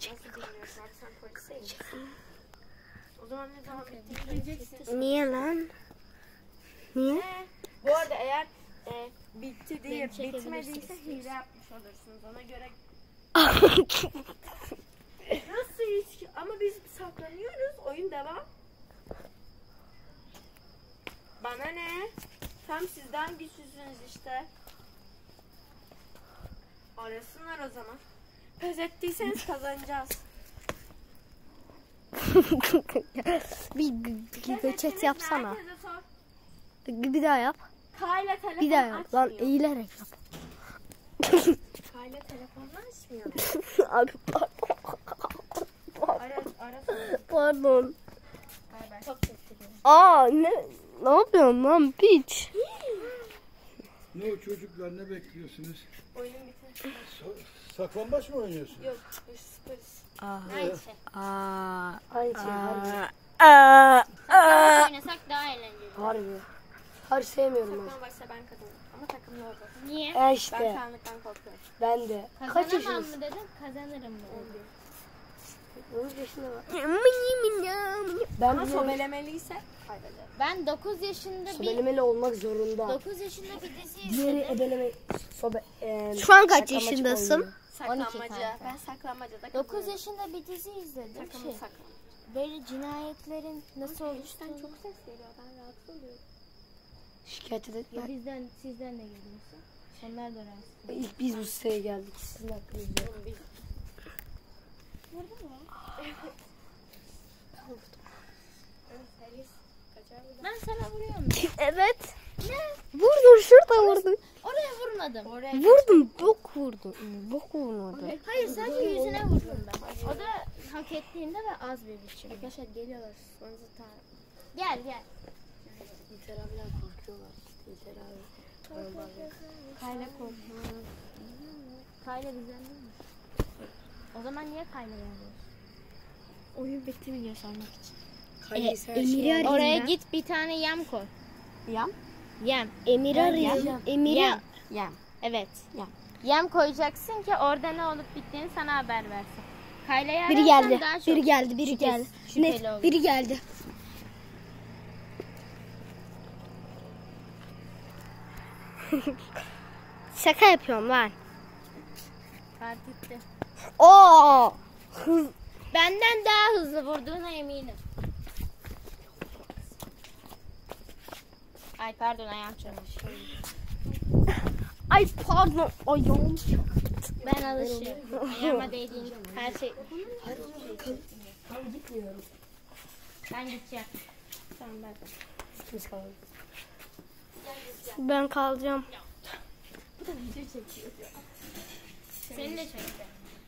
bilmiyorum. Bak sen polise git. O zaman ne zaman bittiğini bileceksin. Niye lan? Niye? Bu arada eğer bitti diye bitmediyse hile yapmış olursunuz. Ona göre nasıl hiç? Ama biz saklanıyoruz. Oyun devam. Bana ne? Tam sizden güçsüzsünüz işte. Arasınlar o zaman. Pes ettiyseniz kazanacağız. bir chat yapsana. Bir daha yap. Kayla telefon Bir daha yap. Lan açmıyor. eğilerek yap. Kayla telefonunu açmıyor. Abi pardon. Bay bay. Çok sesleniyorum. Ne yapıyorsun lan piç? Ne o çocuklar, ne bekliyorsunuz? Oyun biter. Saklambaç mı oynuyorsun? Yok, polis. Aynı şey Oynasak daha eğlenceli. harbi. Harbi sevmiyorum ben. Saklan başla ben kazanırım. Ama takımlı olur. Niye? Ben İşte karanlıktan korkuyorum. ben de. Kaç Kazanamam yaşındasın? mı dedim, kazanırım mı dedim. 9 yaşında var. Ama Ben bile sobelemeliyse kaybederim. Ben 9 yaşında sobelemeli olmak zorunda. 9 yaşında bir dizi Diğeri izledim. ebeleme sobe. Şu an kaç saklambaç yaşındasın? oynuyor. Saklanmaca. kanka. Ben saklanmacada 9 yaşında bir dizi izledim. takımlı saklan. Böyle cinayetlerin nasıl Sen oluştuğunu. çok ses geliyor. Ben rahatsız oluyorum. Şikayet etme. Ya sizden de geliyorsa. Onlar da rahatsız. İlk biz bu siteye geldik. Sizin hakkınızda. Vurdu mu? Ben sana vuruyorum. Evet. Vurdun şurada vurdun. Oraya vurmadım. Vurdum. Bok vurdum. Bok vurmadı. Hayır, sadece yüzüne vurdum ben. O da hak ettiğinde ve az bir biçimde. Arkadaşlar geliyorlar. Susmanızı Gel gel. İlter abiler korkuyorlar. İlter abi. Kayla korkuyor. Kayla bizden değil mi? O zaman niye Kayla yazıyorsun? Oyun bitti mi yaşanmak için? Emir'i arayayım Oraya ben. git bir tane yem koy. Yam? Yem. Emir'i arayayım. Emir'i Yem. Yam. Evet. Yem. Yem koyacaksın ki orada ne olup bittiğini sana haber versin. Kayla'yı biri ararsan geldi. daha çok Biri geldi. Biri geldi. şüpheli Ne? olur. Biri geldi. Şaka yapıyorum lan. Fark etti. Oo! Benden daha hızlı vurduğuna eminim. Ay pardon, ayağım çarptı. Ay pardon. Ayağım. Ben alışıyorum. Ayağıma değdiğin her şey. Tam gitmiyorum. Ben gideceğim. Tamam ben de. Biz kalalım. Ben kalacağım. Seni de çekti.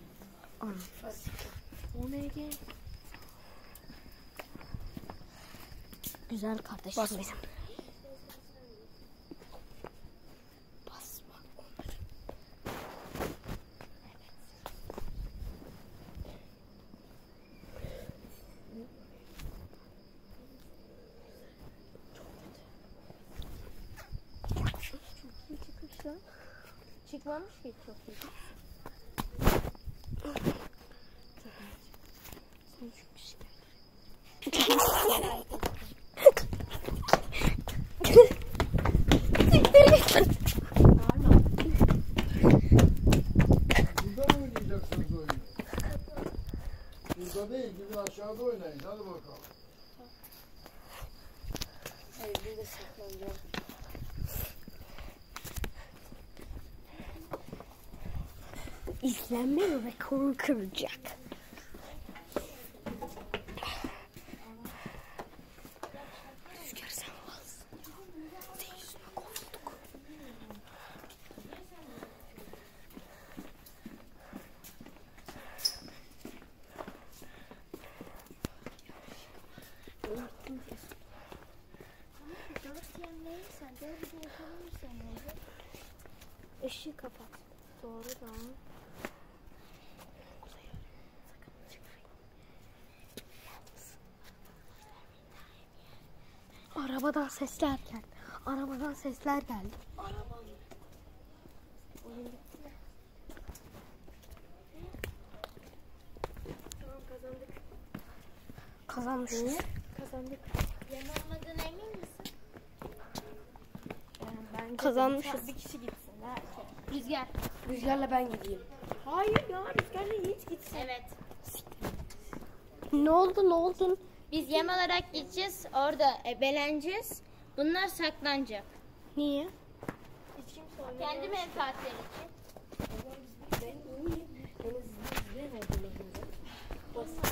OMG. Güzel kardeşim bizim. Çıkmamış ki çok iyi. Burada mı oynayacaksınız oyunu? Burada değil, gidin aşağıda oynayın. Hadi bakalım. Hayır biz de saklanacağız. İzlenme rekoru kıracak. Rüzgar sen varsın. Senin yüzüne kovulduk. Işığı kapat. Doğru da. Arabadan sesler geldi. Arabadan sesler geldi. Kazanmışız. Kazandık. Yem olmadığına emin misin? Bence Kazanmışız. bir kişi gitsin. Rüzgar. Rüzgarla ben gideyim. Hayır ya Rüzgar'la Yiğit gitsin. Evet. Ne oldu? Biz yem olarak gideceğiz. Orada ebeleneceğiz. Bunlar saklanacak. Niye? Hiç kimse oynamıyor. Kendi menfaatleri için. Ben iyiyim. En azından izleyemedim.